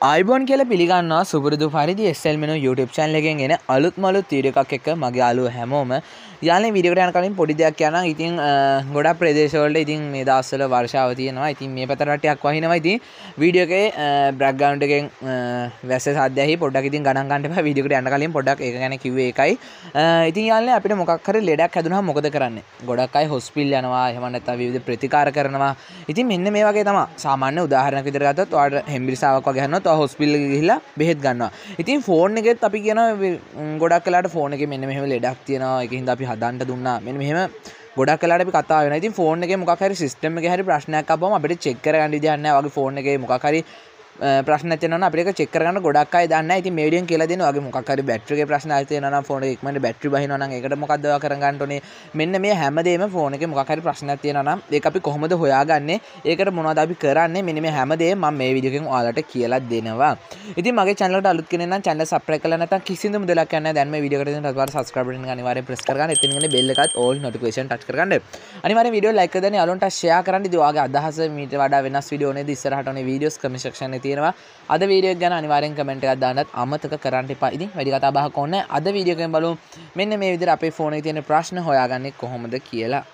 iPhone කියලා පිළිගන්නවා සුපුරුදු පරිදි SL Menu YouTube channel එකෙන් එන අලුත් මලුත් වීඩියෝ එකක් එක්ක මගේ යාළුවෝ හැමෝම යාළුවනේ වීඩියෝ එකට යන කලින් පොඩි දෙයක් කියන්නම්. ඉතින් ගොඩක් ප්‍රදේශ වලට ඉතින් මේ දවස්වල වර්ෂාව තියෙනවා. ඉතින් මේ පැත්තට ටිකක් වහිනවා. ඉතින් වීඩියෝ එකේ බෑග්ග්‍රවුන්ඩ් එකෙන් වැස්ස සද්ද ඇහි පොඩ්ඩක් ඉතින් ගණන් ගන්න එපා. වීඩියෝ එකට යන කලින් පොඩ්ඩක් ඒක ගැන කිව්වේ ඒකයි. ඉතින් යාළුවනේ අපිට මොකක් හරි ලෙඩක් හැදුනහම මොකද කරන්නේ? ගොඩක් අය හොස්පිටල් යනවා. එහෙම නැත්නම් විවිධ ප්‍රතිකාර කරනවා. ඉතින් මෙන්න මේ වගේ තමයි. සාමාන්‍ය උදාහරණයක් විදිහට ගත්තොත් ඔයාලට හෙම්බිරිසාවක් වගේ හන්නොත් ඔයා හොස්පිටල් එකේ ගිහිල්ලා බෙහෙත් ගන්නවා. ඉතින් ෆෝන් එකෙත් අපි කියනවා ගොඩක් වෙලාවට ෆෝන් එකේ මෙන්න මෙහෙම ලෙඩක් තියෙනවා. ඒකින්ද අපි හදන්න දුන්නා. මෙන්න මෙහෙම ගොඩක් වෙලාවට අපි කතා වෙනවා. ඉතින් ෆෝන් එකේ මොකක් හරි සිස්ටම් එකේ හරි ප්‍රශ්නයක් ආවම අපිට චෙක් කරගන්න විදිහක් නැහැ. වගේ ෆෝන් එකේ මොකක් හරි ප්‍රශ්නයක් තියෙනවා නම් අපිට ඒක චෙක් කරගන්න ගොඩක් අය දන්නේ නැහැ. ඉතින් මේ වීඩියෝෙන් කියලා දෙනවා වගේ මොකක් හරි බැටරි එකේ ප්‍රශ්න ආයෙත් තියෙනවා නම් ෆෝන් එකේ ඉක්මනට බැටරි බහිනවා නම් ඒකට මොකක්ද ඔයා කරගන්න ඕනේ. මෙන්න මේ හැමදේම ෆෝන් එකේ මොකක් හරි ප්‍රශ්නයක් තියෙනවා නම් ඒක අපි කොහොමද හොයාගන්නේ? ඒකට මොනවද අපි කරන්නේ? මෙන්න මේ හැමදේම මම මේ වීඩියෝ එකෙන් ඔයාලට කියලා දෙනවා. ඉතින් මගේ channel එකට අලුත් කෙනෙක් නම් channel subscribe කරලා නැත්නම් කිසිඳු මුදලක් යන්නේ නැහැ. දැන් මේ වීඩියෝ එකට දෙන රසවර subscribe button එක අනිවාර්යෙන් press කරගන්න. එතනින් ඉන්නේ bell එකත් all notification touch කරගන්න. අනිවාර්යෙන් වීඩියෝ like කරලා යාළුවන්ට share කරන්න. ඉතින් ඔයාගේ අදහස මීට වඩා වෙනස් වීඩියෝ නේද ඉස්සරහට ඕනේ videos comment section එකේ තියෙනවා. අද වීඩියෝ එක ගැන අනිවාර්යෙන් කමෙන්ට් එකක් දාන්නත් අමතක කරන්න එපා. ඉතින් වැඩි කතා බහක් ඕනේ නැහැ. අද වීඩියෝ එකෙන් බලමු මෙන්න මේ විදිහට අපේ ෆෝන් එකේ තියෙන ප්‍රශ්න හොයාගන්නේ කොහොමද කියලා.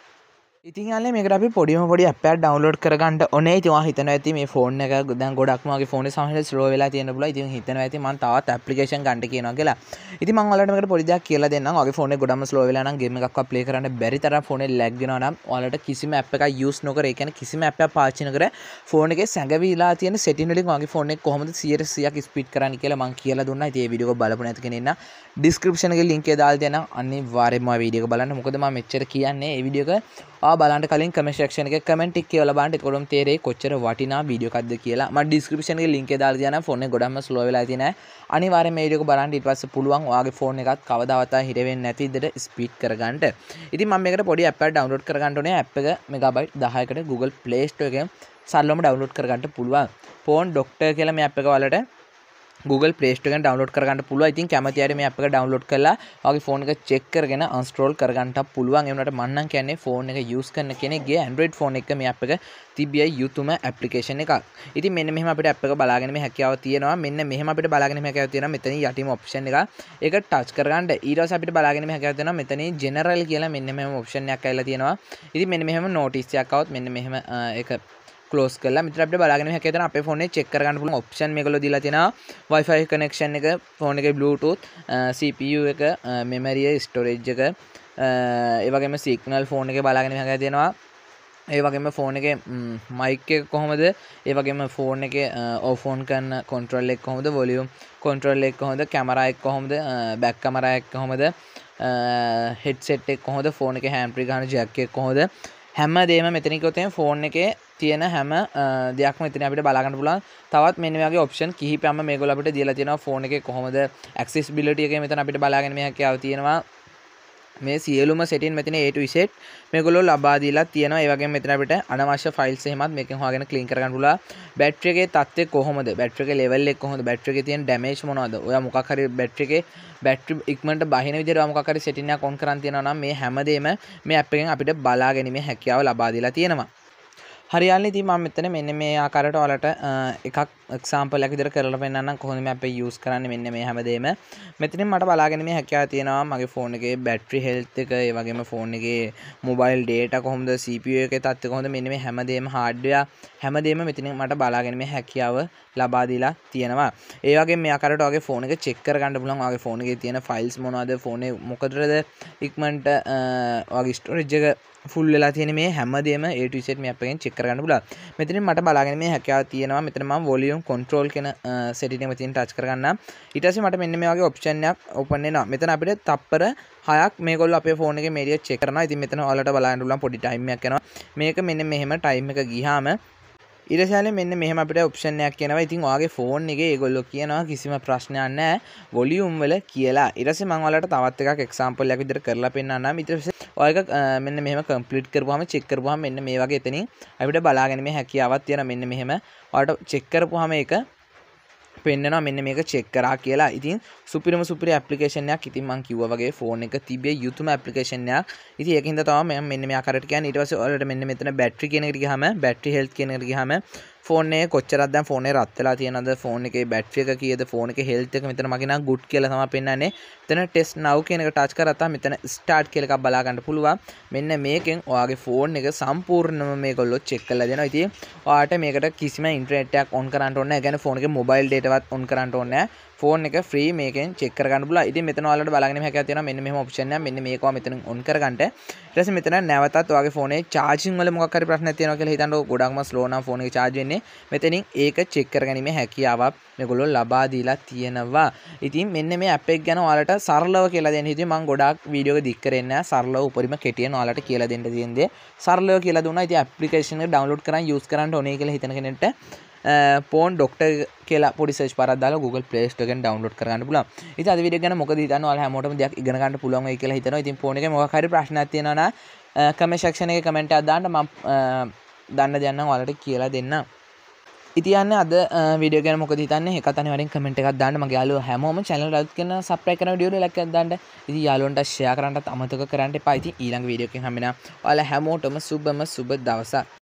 ඉතින් යාළුවනේ මේකට අපි පොඩි ඇප් එකක් ඩවුන්ලෝඩ් කරගන්න ඕනේ. ඉතින් ඔයා හිතනවා ඇති මේ ෆෝන් එක දැන් ගොඩක්ම වගේ ෆෝන් එක සමහරවිට ස්ලෝ වෙලා තියෙන්න පුළුවන්. ඉතින් හිතනවා ඇති මම තවත් ඇප්ලිකේෂන් ගන්න කියනවා කියලා. ඉතින් මම ඔයාලට මේකට පොඩි දෙයක් කියලා දෙන්නම්. ඔයාගේ ෆෝන් එක ගොඩක්ම ස්ලෝ වෙලා නම් ගේම් එකක්වත් ප්ලේ කරන්න බැරි තරම් ෆෝන් එක ලැග් වෙනවා නම් ඔයාලට කිසිම ඇප් එකක් යූස් නොකර ඒ කියන්නේ කිසිම ඇප් එකක් පාවිච්චි නොකර ෆෝන් එකේ සැඟවිලා තියෙන සෙටින් වලින් ඔයාගේ ෆෝන් එක කොහොමද 100%ක් ස්පීඩ් කරන්න කියලා මම කියලා දුන්නා. ඉතින් මේ වීඩියෝ එක බලපු නැති කෙනෙක් නම් ඩිස්ක්‍රිප්ෂන් එකේ link එක දාලා දෙනවා. අනිවාර්යයෙන්ම ඔය වීඩියෝ එක බලන්න. මොකද මම මෙච්චර කියන්නේ මේ වීඩියෝ එක ඔයා බලන්න කලින් comment section එකේ comment ටික කියලා බලන්න. එතකොටම තේරෙයි කොච්චර වටිනා වීඩියෝ එකක්ද කියලා. මම description එකේ link එක දාලා තියනවා. ෆෝන් එක ගොඩක්ම slow වෙලා තියෙන අය අනිවාර්යයෙන් මේ වීඩියෝ එක බලන්න. ඊට පස්සේ පුළුවන් ඔයාගේ ෆෝන් එකත් කවදාවත් හිර වෙන්නේ නැති විදිහට ස්පීඩ් කරගන්න. ඉතින් මම මේකට පොඩි app එකක් download කරගන්න ඕනේ. app එක megabyte 10කට Google Play Store එකෙන් සරලවම download කරගන්න පුළුවන්. phone doctor කියලා මේ app එක වලට Google Play Store එකෙන් download කරගන්න පුළුවන්. ඉතින් කැමති අය මේ app එක download කරලා ඔයාගේ ෆෝන් එක check කරගෙන uninstall කරගන්නත් පුළුවන්. ඒ වුණාට මම නම් කියන්නේ ෆෝන් එක use කරන කෙනෙක්ගේ Android ෆෝන් එක මේ app එක තිබිය යුතුම application එකක්. ඉතින් මෙන්න මෙහෙම අපිට app එක බලාගෙන මේ හැකියාව තියෙනවා. මෙන්න මෙහෙම අපිට බලාගෙන මේ හැකියාව තියෙනවා. මෙතනින් යටිම option එක ඒක touch කරගන්න. ඊට පස්සේ අපිට බලාගෙන මේ හැකියාව තියෙනවා. මෙතනින් general කියලා මෙන්න මෙහෙම option එකක් ඇවිල්ලා තියෙනවා. ඉතින් මෙන්න මෙහෙම notice එකක් આવොත් මෙන්න මෙහෙම ඒක close කරලා මෙතන අපිට බලාගෙන හැකියාව තියෙනවා. අපේ ෆෝන් එක check කරගන්න පුළුවන් option මේගොල්ලෝ දීලා තියෙනවා. Wi-Fi connection එක, ෆෝන් එකේ Bluetooth, CPU එක, memory එක, storage එක, ඒ වගේම signal ෆෝන් එකේ බලාගෙන හැකියාව තියෙනවා. ඒ වගේම ෆෝන් එකේ mic එක කොහොමද? ඒ වගේම ෆෝන් එකේ off on කරන control එක කොහොමද? volume control එක කොහොමද? camera එක කොහොමද? back camera එක කොහොමද? headset එක කොහොමද? ෆෝන් එකේ hand free ගන්න jack එක කොහොමද? හැමදේම මෙතනින් කිව්වොත් එහෙනම් ෆෝන් එකේ තියෙන හැම දෙයක්ම මෙතන අපිට බලා ගන්න පුළුවන්. තවත් මෙන්න මේ වගේ ඔප්ෂන් කිහිපයක්ම මේගොල්ලෝ අපිට දීලා තියෙනවා. ෆෝන් එකේ කොහොමද accessibility එකේ මෙතන අපිට බලාගෙන මේ හැකියාව තියෙනවා. මේ සියලුම setting මෙතන A to Z මේගොල්ලෝ ලබා දීලා තියෙනවා. ඒ වගේම මෙතන අපිට අනවශ්‍ය files එහෙමත් මේකෙන් හොයාගෙන clean කරගන්න පුළුවන්. බැටරි එකේ තත්ත්වය කොහොමද? බැටරි එකේ level එක කොහොමද? බැටරි එකේ තියෙන damage මොනවද? ඔයා මොකක් හරි බැටරි එකේ බැටරි ඉක්මනට බහින විදිහට ඔයා මොකක් හරි setting එකක් on කරන් තියනවා නම් මේ හැමදේම මේ app එකෙන් අපිට බලා ගැනීමේ හැකියාව ලබා දීලා තියෙනවා. හරියන්නේ ඉතින් මම මෙතන මෙන්න මේ ආකාරයට ඔයාලට එකක් එක්සැම්පල් එකක් විදිහට කරලා පෙන්නන්නම් කොහොමද මේ app එක use කරන්නේ මෙන්න මේ හැමදේම. මෙතනින් මට බලාගෙන මේ හැකියාව තියෙනවා මගේ ෆෝන් එකේ battery health එක, ඒ වගේම ෆෝන් එකේ mobile data කොහොමද, CPU එකේ තත්ත්වය කොහොමද, මෙන්න මේ හැමදේම hardware හැමදේම මෙතනින් මට බලාගෙන මේ හැකියාව ලබා දීලා තියෙනවා. ඒ වගේම මේ ආකාරයට ඔයාගේ ෆෝන් එක check කරගන්න පුළුවන්. ඔයාගේ ෆෝන් එකේ තියෙන files මොනවද, ෆෝන් එක මොකටද ඉක්මනට ඔයාගේ storage එක full වෙලා තියෙන මේ හැමදේම A to Z මේ app එකෙන් check කරගන්න පුළුවන්. මෙතනින් මට බලාගෙන මේ හැකියාව තියෙනවා. මෙතන මම volume control කියන setting එක මෙතනින් touch කරගන්නම්. ඊට පස්සේ මට මෙන්න මේ වගේ option එකක් open වෙනවා. මෙතන අපිට තප්පර 6ක් මේගොල්ලෝ අපේ ෆෝන් එකේ media check කරනවා. ඉතින් මෙතන ඔයාලට බලන්න පුළුවන් පොඩි time එකක් යනවා. මේක මෙන්න මෙහෙම time එක ගියාම ඊට පස්සේ මෙන්න මෙහෙම අපිට option එකක් එනවා. ඉතින් ඔයාගේ ෆෝන් එකේ ඒගොල්ලෝ කියනවා කිසිම ප්‍රශ්නයක් නැහැ volume වල කියලා. ඊට පස්සේ මම ඔයාලට තවත් එකක් example එකක් විදිහට කරලා පෙන්නන්නම්. ඊට පස්සේ ඔයක මෙන්න මෙහෙම complete කරපුවාම check කරපුවාම මෙන්න මේ වගේ එතනින් අපිට බලාගෙන මේ හැකියාවක් තියෙනවා. මෙන්න මෙහෙම ඔයාලට check කරපුවාම ඒක පෙන්නනවා මෙන්න මේක check කරා කියලා. ඉතින් සුපිරි application එකක්. ඉතින් මම කිව්වා වගේ ෆෝන් එක තිබිය යුතුම application එකක්. ඉතින් ඒකින්ද තමයි මම මෙන්න මේ ආකාරයට කියන්නේ. ඊට පස්සේ ඔයාලට මෙන්න මෙතන battery කියන එකට ගියාම battery health කියන එකට ගියාම ෆෝන් එකේ කොච්චරක් දැන් ෆෝන් එක රත් වෙලා තියෙනවද ෆෝන් එකේ බැටරි එක කීයද ෆෝන් එකේ හෙල්ත් එක මෙතන මගේ නම් good කියලා තමයි පෙන්නන්නේ මෙතන ටෙස්ට් now කියන එක ටච් කරලා මෙතන start කියලා එකක් බලා ගන්න පුළුවන් මෙන්න මේකෙන් ඔයාගේ ෆෝන් එක සම්පූර්ණයෙන්ම මේගොල්ලෝ check කරලා දෙනවා ඉතින් ඔයාට මේකට කිසිම ඉන්ටර්නෙට් එකක් on කරන්න ඕනේ නැහැ ඒ කියන්නේ ෆෝන් එකේ mobile data වත් on කරන්න ඕනේ නැහැ ෆෝන් එක ෆ්‍රී මේකෙන් check කරගන්න පුළුවන් ඉතින් මෙතන ඔයාලට බලාගෙන හැකියාවක් තියෙනවා මෙන්න මෙහෙම ඔප්ෂන් එකක් මෙන්න මේකව මෙතන on කරගන්න ඊට පස්සේ මෙතන නැවතත් ඔයාගේ ෆෝන් එකේ charging වල මොකක් හරි ප්‍රශ්නයක් තියෙනවා කියලා හිතන්නකො ගොඩක්ම slow නම් ෆෝන් එකේ charge වෙන්නේ මෙතනින් ඒක check කරගැනීමේ හැකියාවක් මේගොල්ලෝ ලබා දීලා තියෙනවා ඉතින් මෙන්න මේ app එක ගැන ඔයාලට සරලව කියලා දෙන්න හිතුවේ මම ගොඩාක් වීඩියෝ එක දික් කරන්නේ නැහැ සරලව උපරිම කෙටියෙන් ඔයාලට කියලා දෙන්න තියෙන දේ සරලව කියලා දුන්නා ඉතින් application එක download කරන් use කරන්න ඕනේ කියලා හිතන කෙනෙක්ට phone doctor කියලා පොඩි search පාරක් දාලා Google Play Store එකෙන් download කරගන්න පුළුවන්. ඉතින් අද වීඩියෝ එක ගැන මොකද හිතන්නේ ඔයාලා හැමෝටම දෙයක් ඉගෙන ගන්න පුළුවන් වෙයි කියලා හිතනවා. ඉතින් phone එකේ මොකක් හරි ප්‍රශ්නයක් තියෙනවා නම් comment section එකේ comment එකක් දාන්න මම දන්න දෙයක් නම් ඔයාලට කියලා දෙන්නම්. ඉතින් අද වීඩියෝ ගැන මොකද හිතන්නේ එකත් අනිවාර්යෙන් කමෙන්ට් එකක් දාන්න මගේ යාළුවෝ හැමෝම channel එක like කරන subscribe කරන වීඩියෝ එක like එකක් දාන්න ඉතින් යාළුවන්ට share කරන්නත් අමතක කරන්න එපා ඉතින් ඊළඟ වීඩියෝ එකකින් හම්බෙනවා ඔයාලා හැමෝටම සුබම සුබ දවසක්